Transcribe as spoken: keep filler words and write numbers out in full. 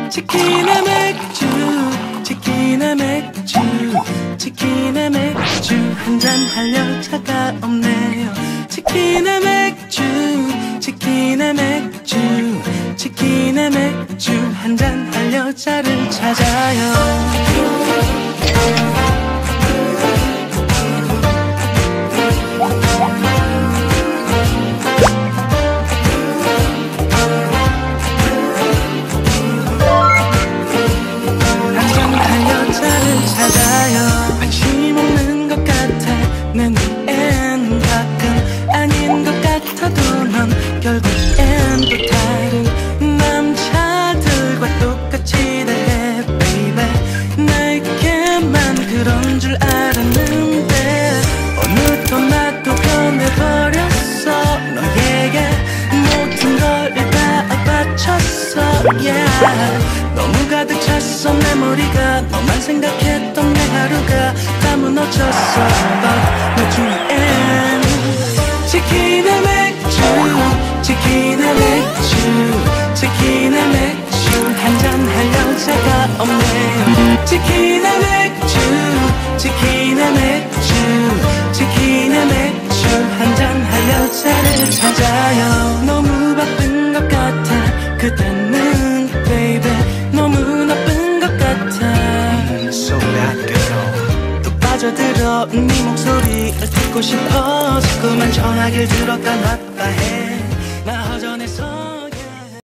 치킨에 맥주 치킨에 맥주 치킨에 맥주 한잔 할 여자가 없네요. 치킨에 맥주 치킨에 맥주 치킨에 맥주 한잔 할 여자를 찾아요. 관심 없는 것 같아 내 눈엔 가끔 아닌 것 같아도 넌 결국엔 또 다른 남자들과 똑같이 대해 baby. 나에게만 그런 줄 알았는데 어느덧 나도 변해버렸어. 너에게 모든 걸 다 바쳤어 yeah. 너무 가득 찼어 내 머리가 너만 생각했던 내 하루가 다 무너졌어. But 너 중엔 치킨에 맥주 치킨에 맥주 치킨에 맥주 한잔 할 여자가 없네요. 치킨에 맥주 치킨에 맥주 치킨에 맥주 한잔 할 여자를 찾아요. 너무 바쁜 것 같아 그때는 baby. 너무 나쁜 것 같아. So bad girl. 또 빠져들어 네 목소리를 듣고 싶어. 자꾸만 전화기를 들었다 놨다 해.